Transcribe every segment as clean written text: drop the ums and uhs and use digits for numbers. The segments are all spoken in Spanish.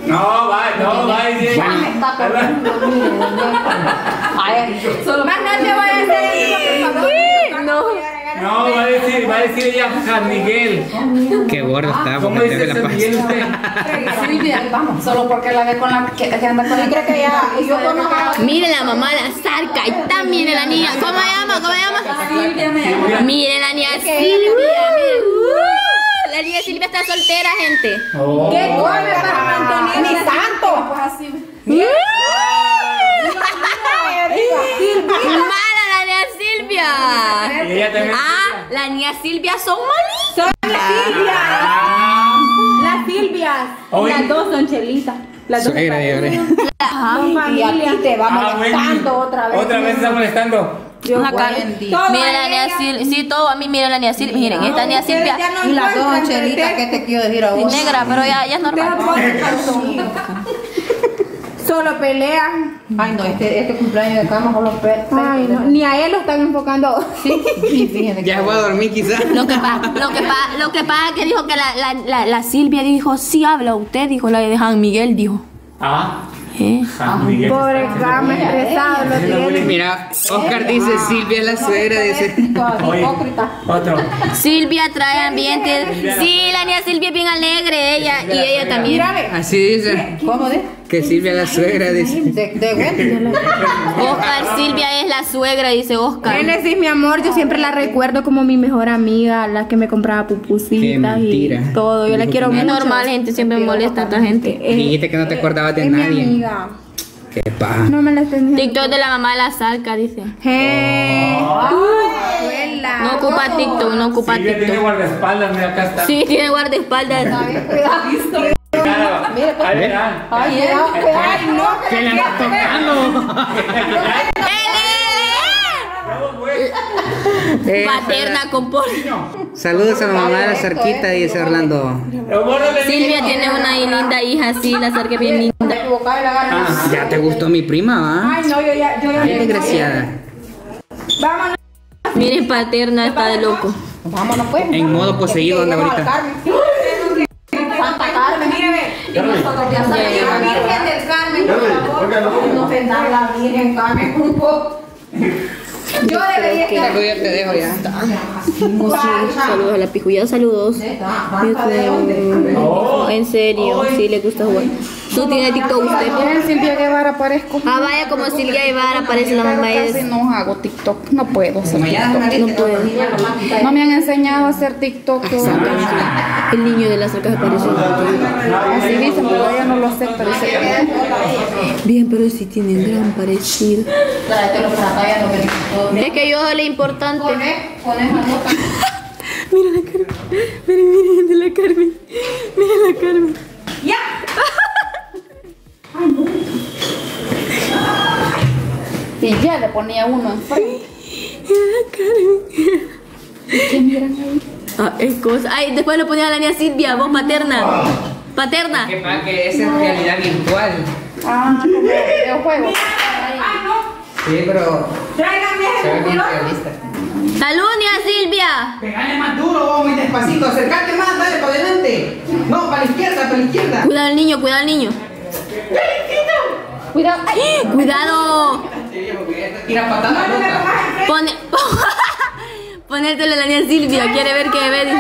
No, va a decir. Ya me está perdiendo, miren. Más no te voy a hacer eso, por favor. No. No, va a decir ella San Miguel. Qué gordo está. ¿Cómo dice San Miguel usted? Silvia, vamos, solo porque la ve con la que anda con la que ya. Yo conozco. Mire la mamá, la Zarca. Y también mire la niña. ¿Cómo se llama? ¿Cómo se llama? Silvia me llama. Mire la niña Silvia. La niña Silvia está soltera, gente. ¿Qué come para mantener mi santo? Pues así. Mala la niña Silvia. Y ella también. Ah, la niña Silvia son malitas. Son las Silvias. Las Silvias. Hoy- Las dos son chelitas. Las dos Suegra, son de y a ti te va molestando otra vez. Otra vez está molestando. Acá. Mira la niña Silvia. Sí, todo a mí, mira la niña Silvia. Miren, esta niña Silvia. Y las dos chelitas que te quiero decir a vos. Negra, pero ya es normal. Solo pelean. Ay, no, este cumpleaños de cama solo pelean. Ay, no, ni a él lo están enfocando. Sí, fíjense. Ya voy a dormir quizás. Lo que pasa es que dijo que la Silvia dijo, sí habla usted, dijo la de San Miguel, dijo. Ah, ¿Eh? San Miguel. Pobre Cama, estresado lo tiene. Mira, Oscar dice Silvia es la suegra, dice. Oye, Hipócrita. otro. Silvia trae ambiente. Sí, la niña Silvia es bien alegre, ella y ella también. Mírame. Así dice. ¿Cómo de? Que Silvia es la suegra, dice. De Oscar, Silvia es la suegra, dice Oscar. Génesis, mi amor, yo siempre la recuerdo como mi mejor amiga, la que me compraba Qué pupusitas y mentira. todo. Yo la quiero Es mucho. normal, gente, siempre me molesta a esta gente. Dijiste que no te acordabas de Es mi nadie. amiga. Qué paja. No me la estés diciendo. TikTok de la mamá de la Zarca, dice. Abuela. No ocupa TikTok, no ocupa Silvia tiene TikTok. guardaespaldas, mira, acá está. Sí, tiene guardaespaldas. Mira, ahí verán. Ay, no, ¿Qué le anda tocando? Paterna con por. Saludos a la mamá de la Zarquita, dice Orlando. Silvia tiene una linda hija, sí, la Zarca es bien linda. Ya te gustó mi prima, ¿va? Ay, no, yo ya. Ay, desgraciada. Vámonos. Miren, Paterna está de loco. Vámonos pues. En modo poseído anda ahorita. Santa Carmen, mírame. Y nosotros ya sabemos la Virgen del Carmen, por favor. No ofendar a la Virgen Carmen un poco. Yo debería estar. Ya te dejo ya. Saludos a la pijuya, saludos. En serio, sí le gusta jugar. ¿Tú tienes TikTok usted? Miren, Silvia Guevara, parezco. Ah, vaya, como Silvia Ibarra aparece la mamá Casi de... no hago TikTok, no puedo hacer TikTok. No puedo. No me han enseñado a hacer TikTok. El niño de la Zarca se parece. Así dicen, pero ella no lo acepta. Dice que Bien, pero sí tienen gran parecido. Es que yo soy lo importante. Mira la Carmen. Miren de la Carmen. Mira la Carmen. ¡Ya! Y ya le ponía uno enfrente. Mira la Carmen. Ah, es cosa. Ay, después le ponía a la niña Silvia, voz paterna. Paterna. Que para que es en realidad virtual. videojuegos. Sí, pero Tráigame se ve ese bien mentiroso. realista. ¡Salud, niña Silvia! Pegale más duro, vos, muy despacito. Acercate más, dale, para adelante. No, para la izquierda, para la izquierda. Cuidado al niño, cuidado al niño. Cuidado. ¡Ay! ¡Cuidado! Tira patada loca. Pone... Ponértelo a la niña Silvia, quiere ver qué ve.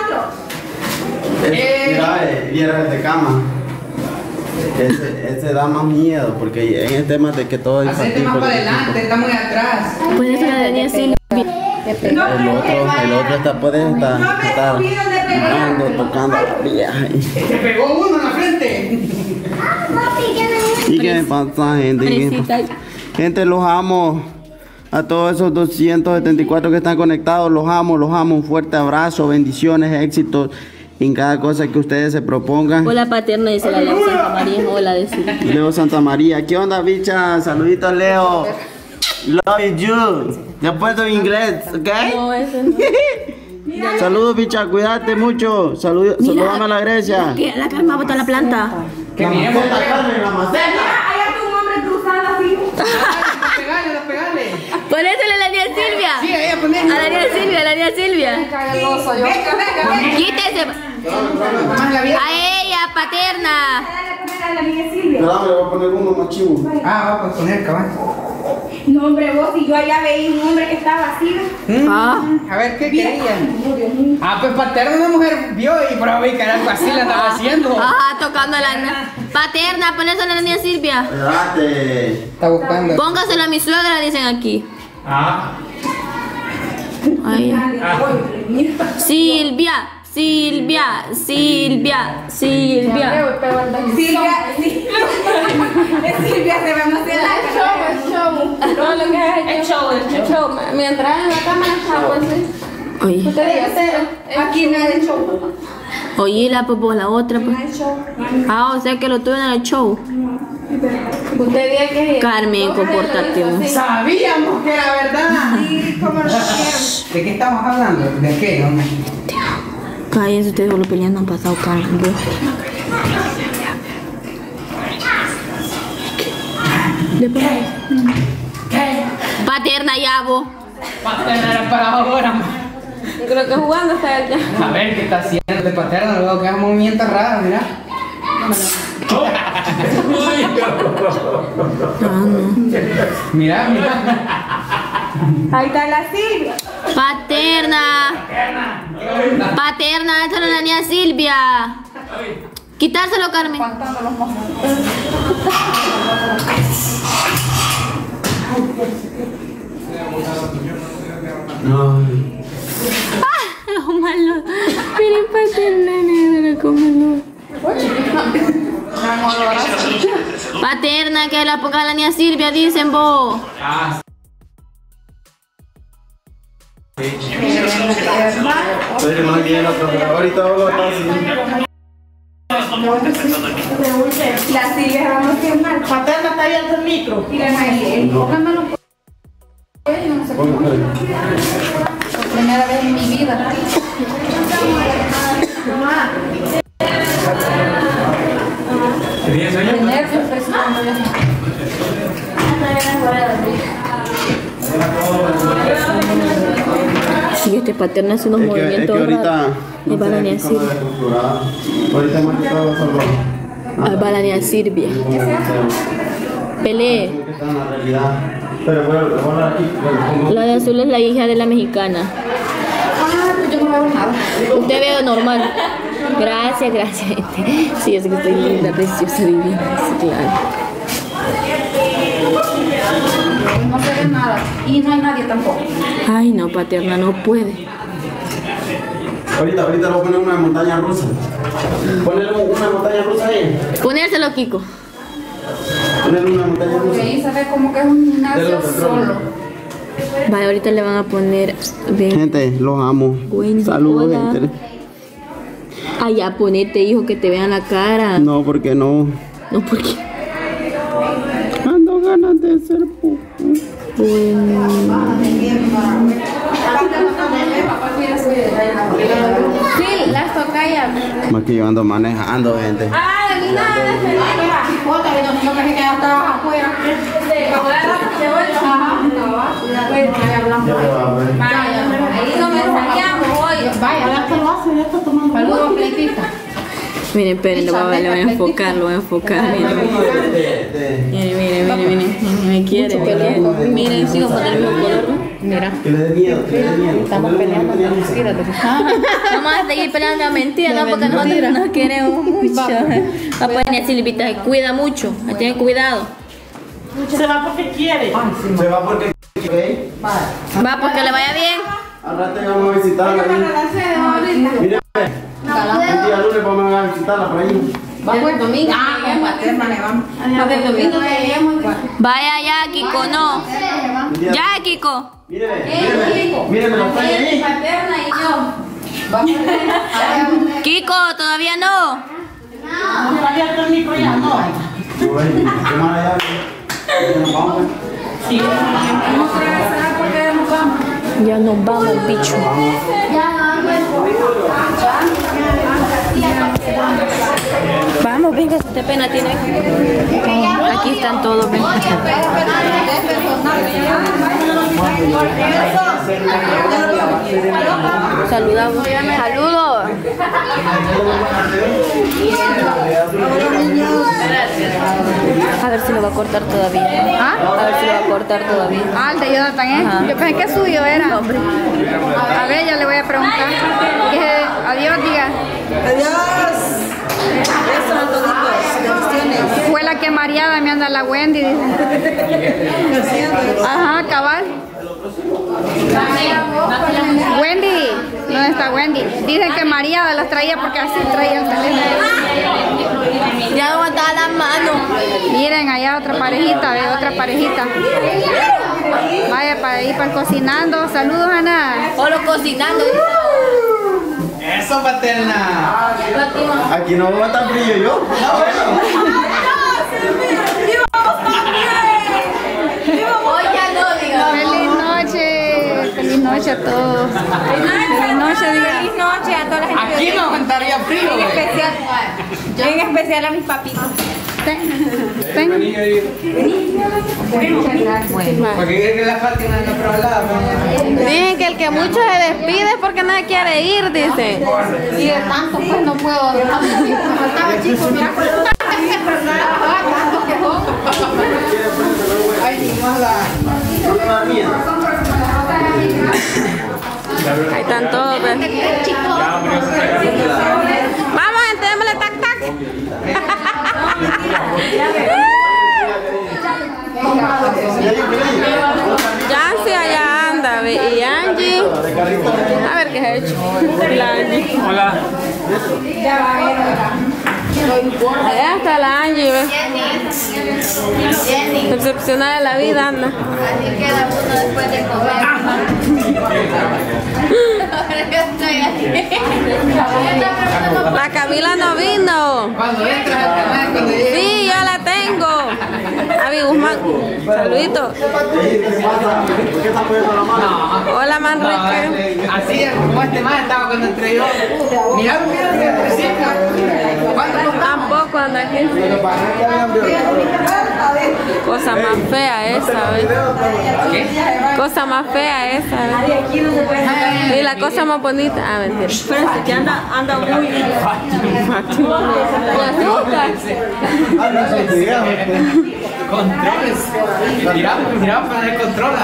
Mira el de cama. Ese da más miedo porque en el tema de que todo es Hacete más para adelante, está muy atrás. Ponértelo a la niña Silvia. el otro puede estar mirando, tocando a la vieja. Te pegó uno en la frente. ¿Y qué me pasa, gente? ¿Qué me pasa? Gente, los amo. A todos esos 274 que están conectados, los amo, los amo. Un fuerte abrazo, bendiciones, éxitos en cada cosa que ustedes se propongan. Hola paterna, dice la Leo Santa María. Hola, decir. Leo Santa María. ¿Qué onda, bicha? Saluditos, Leo. Love you. Ya puedo en inglés, ¿ok? No, eso no. Saludos, bicha. Cuídate mucho. Saludame a la Grecia. ¿Qué? La Carmen botó la planta. Que miremos. Hay un hombre cruzado así. Pegale. Ponésele a la niña Silvia. Sí, ahí, ponle. A la niña Silvia, a la niña Silvia. Venga. Quítese. Más la vieja. A ella, paterna. a la niña Silvia. Espérame, le voy a poner uno más chivo. Ah, va a poner cabal. No, hombre, vos y yo allá veía un hombre que estaba así. A ver, ¿qué querían? Ah, pues Paterna una mujer vio y por ahí que era algo así la andaba haciendo. Ajá, tocando la... Paterna, ponéselo a la niña Silvia. Espérate. Está buscando. Póngaselo a mi suegra, dicen aquí. Ah. Ay. Silvia, Silvia, Silvia, Silvia. Silvia, Silvia se ve emocionada. No, lo que es el show. Mientras en la cámara está así. Oye, Aquí no hay show. oye, la pues vos, la otra pues. Ah, o sea que lo tuve en el show. Usted diga que Carmen, compórtate. Sabíamos que era verdad. Sí, como lo quiero. ¿De qué estamos hablando? ¿De qué, hombre? Cállense, ustedes solo peleando han pasado Carmen. ¿Ve? Paterna ya vos. Paterna era para ahora. creo que jugando está allá. A ver qué está haciendo de Paterna. Luego que hace movimientos raros, mira. Mira, mira. Ahí está la Silvia. Paterna. Paterna, échalo a la niña Silvia. Quitárselo, Carmen. Lo malo. Miren, Paterna, negra, cómelo. Paterna, que la ponga la niña Silvia, dicen vos. Ahorita vos lo estás haciendo. La Silvia va a emocionar. Paterna está abierto el micro. Y la María. Póngamelo por ahí, no sé cómo. Primera vez en mi vida. ¿Tenías sueño? De nervios, presionando ya. Sí, este Paterna hace unos movimientos raros. Ahí va la niña Silvia. Ahorita más que todo solo. Ahí va la niña Silvia. Pelee. Está en la realidad. Pero bueno, aquí. La de azul es la hija de la mexicana. Yo no veo nada. Usted ve normal. Gracias, gracias, gente. Sí, yo sé que estoy linda, preciosa, divina. Sí, claro. No se ve nada. Y no hay nadie tampoco. Ay, no, Paterna, no puede. Ahorita le voy a poner una montaña rusa. Ponle una montaña rusa ahí. Ponérselo, Kiko. Ponle una montaña Porque rusa. ahí se ve como que es un gimnasio solo. Vale, ahorita le van a poner. Gente, los amo. Wendy, Saludos, hola. gente. Ay, ya ponete, hijo, que te vean la cara. No, porque no. No, porque. Ando ganas de ser puto. Bueno. Sí, las toca ya. Más que yo ando manejando, gente. Ay, a mí nada. Chipota, que no pensé que ya estabas afuera. Ahí no me salíamos hoy. Vaya, ya te lo hace, ya está tomando. Saludos, pleitita. Miren, esperen, lo voy a enfocar, lo voy a enfocar. Miren. Me quiere, me quiere. Miren, sigo con el mismo color. Mira. Que le dé miedo, que le dé miedo. Estamos peleando con mentiras. Vamos a seguir peleando a mentira, ¿no? Porque nosotros nos queremos mucho. Papá y Silvita, se cuida mucho. Tienen cuidado. Se va porque quiere. Se va porque. Va, porque le vaya bien. Al rato vamos a visitarla. Mira, el día lunes vamos a visitarla por ahí. Vamos el domingo. Paterna le vamos. Porque el domingo veíamos. Vaya ya, Kiko, no. Ya, Kiko. Míreme la playa ahí. Paterna y yo. Kiko, todavía no. No está abierto el micro ya, no. Bueno, qué mala llave. Nos vamos. Sí. Vamos a regresar porque nos vamos. Ya nos vamos, bicho. Vamos, venga, qué pena tiene. Aquí están todos, ven. Saludamos. Saludos. ver si lo va a cortar todavía. ¿Ah? A ver si lo va a cortar todavía. Ah, el de Jonathan, ¿eh? Ajá. Yo pensé que suyo era. Hombre. A ver, ya le voy a preguntar. Adiós, diga. Adiós. Eso, toditos. Bendiciones. Fue la que mareada me anda la Wendy, dice. Ajá, cabal. Wendy, ¿dónde está Wendy? Dicen que mareada las traía porque así traía el teléfono. Ya no aguantaba las manos. Miren, allá otra parejita, ve, otra parejita. Vaya para ir para cocinando. Saludos, Ana. Solo cocinando. Eso, paterna. Aquí no va a estar frío yo. Hoy ya no, diga. Feliz noche. Feliz noche a todos. Feliz noche, diga. Feliz noche a toda la gente. Aquí no aguantaría frío. En especial a mis papitos. Tenga. Porque es la Fátima en la lado. Dicen que el que mucho se despide es porque nadie quiere ir, dice. Y de tanto, pues no puedo. Faltaba, chicos, mira. Ay, más la. Ahí están todos, ¿ves? Vamos, gente, démosle tac tac. Yancy allá anda, ¿ve? Y Angie. A ver qué ha hecho. La Angie. Hola. Allá está la Angie, ¿ves? Decepcionada de la vida, anda. Así queda uno después de comer. La Camila no vino. Cuando entras al canal, cuando llegas. Sí, yo la tengo. Avi Guzmán. Saludito. Hola, Manrique. Así como este más estaba cuando entré yo. Mira, que entre cinco. Tampoco anda aquí. Cosa más fea esa, ¿ves? Cosa más fea esa, ¿ves? Y la cosa más bonita. Ah, mentira. Espérense, que anda muy... Controles. Mira para el control.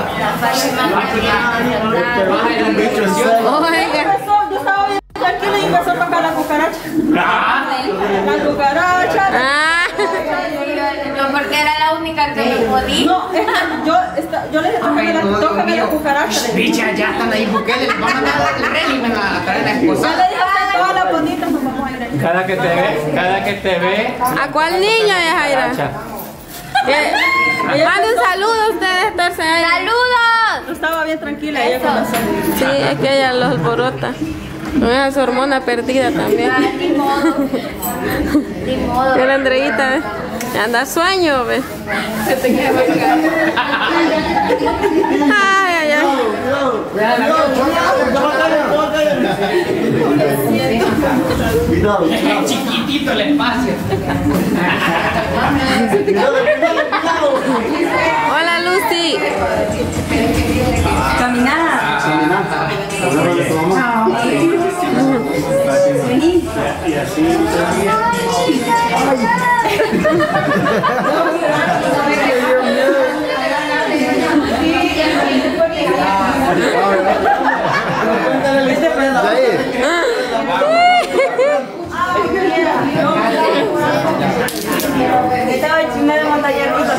Oiga. Yo estaba bien tranquila y empezó a tocar la cucaracha. La cucaracha. Ah. No, porque era la única que no podía. No, yo le dije, tócame la cucaracha. Bicha, ya están ahí Bukele. Van a mandar el régimen a traer la esposa. Yo le dije a todas las bonitas, nos vamos a ir. Cada que te ve. ¿A cuál niño es Jaira? Mande un saludo a ustedes, tercera. ¡Saludos! Yo estaba bien tranquila, ella comenzó. Sí, es que ella los alborota. No es su hormona perdida también. Ni modo. Ni modo. Que la Andreita, ¿ves? Anda sueño, ¿ves? Se te queda marcado. Ay, ay, ay. Chiquitito el espacio. Hola, Lucy. Caminar. Estaba encima de montaña rusa.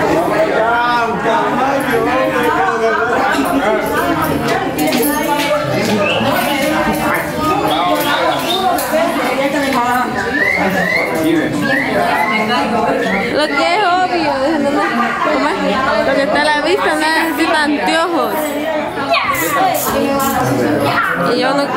Lo que es obvio, ¿cómo es? Lo que está a la vista no necesita anteojos. Y yo no...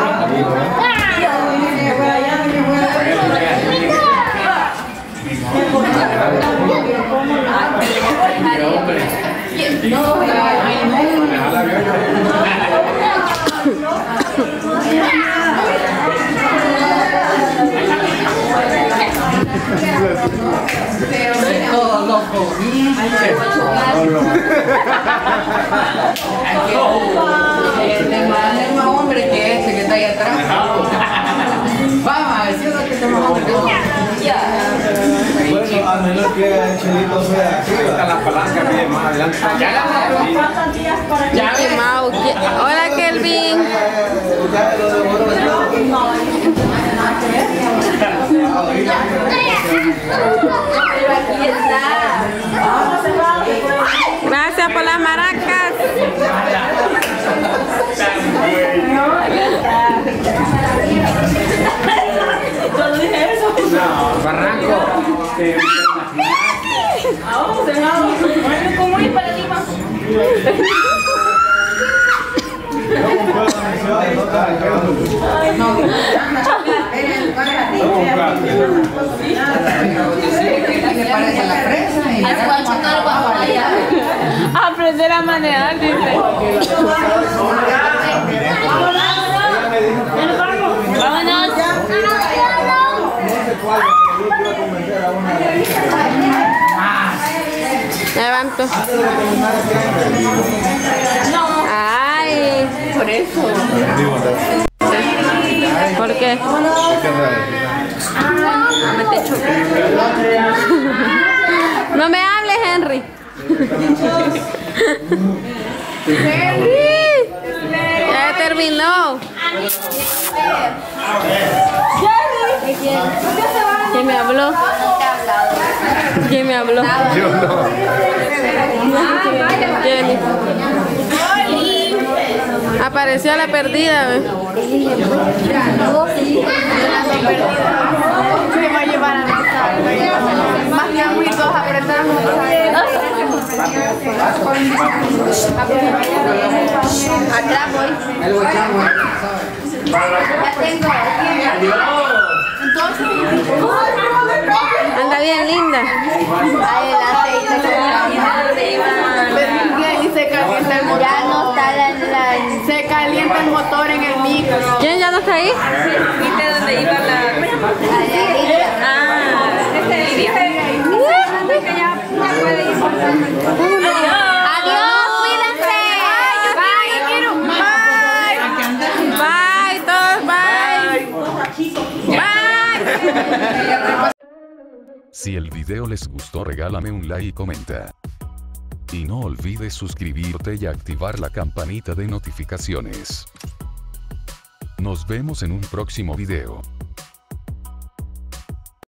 Todo loco. Es más hombre que este que está ahí atrás. Vamos a decir que es más hombre que este. menos que el chelito sea aquí. Está la palanca que más adelante. Ya mi Mau. Hola, Kelvin. Gracias por las maracas. Yo no dije eso. No, Barranco. ¿Cómo ir para Lima? Aprender a manejar, dice. Vámonos. Levanto. Ay, por eso. ¿Por qué? No me hables, Henry. Ya terminó. ¿Quién me habló? ¿Quién me habló? Yo no. Jenny. Apareció la perdida. Me va a llevar a más que agüitos apretamos. Atrás voy. Ya tengo. Anda bien, linda. Y se calienta el motor. Ya no está se calienta el motor en el micro. ¿Quién ya no está ahí? ¿Viste dónde iba la? Adiós, cuídense. Bye, todos, bye. Bye. Si el video les gustó, regálame un like y comenta. Y no olvides suscribirte y activar la campanita de notificaciones. Nos vemos en un próximo video.